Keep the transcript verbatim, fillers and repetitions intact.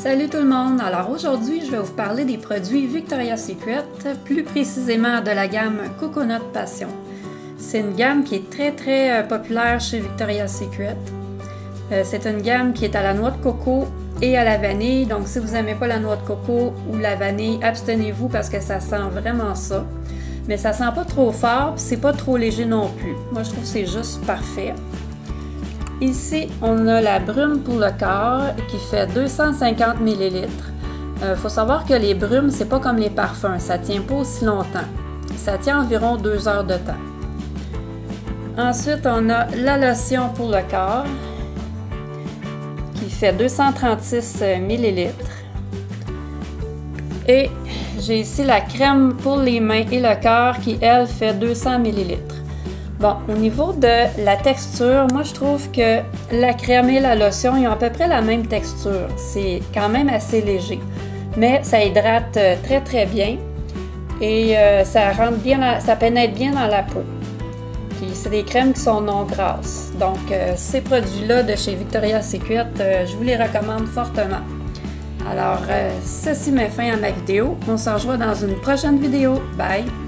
Salut tout le monde! Alors aujourd'hui, je vais vous parler des produits Victoria's Secret, plus précisément de la gamme Coconut Passion. C'est une gamme qui est très très euh, populaire chez Victoria's Secret. Euh, c'est une gamme qui est à la noix de coco et à la vanille, donc si vous n'aimez pas la noix de coco ou la vanille, abstenez-vous parce que ça sent vraiment ça. Mais ça sent pas trop fort, puis c'est pas trop léger non plus. Moi je trouve que c'est juste parfait. Ici, on a la brume pour le corps qui fait deux cent cinquante millilitres. Il euh, faut savoir que les brumes, c'est pas comme les parfums, ça tient pas aussi longtemps. Ça tient environ deux heures de temps. Ensuite, on a la lotion pour le corps qui fait deux cent trente-six millilitres. Et j'ai ici la crème pour les mains et le corps qui, elle, fait deux cents millilitres. Bon, au niveau de la texture, moi je trouve que la crème et la lotion, ils ont à peu près la même texture. C'est quand même assez léger, mais ça hydrate très très bien et euh, ça rentre bien, dans, ça pénètre bien dans la peau. Puis c'est des crèmes qui sont non grasses. Donc euh, ces produits-là de chez Victoria's Secret, euh, je vous les recommande fortement. Alors, euh, ceci met fin à ma vidéo. On se revoit dans une prochaine vidéo. Bye!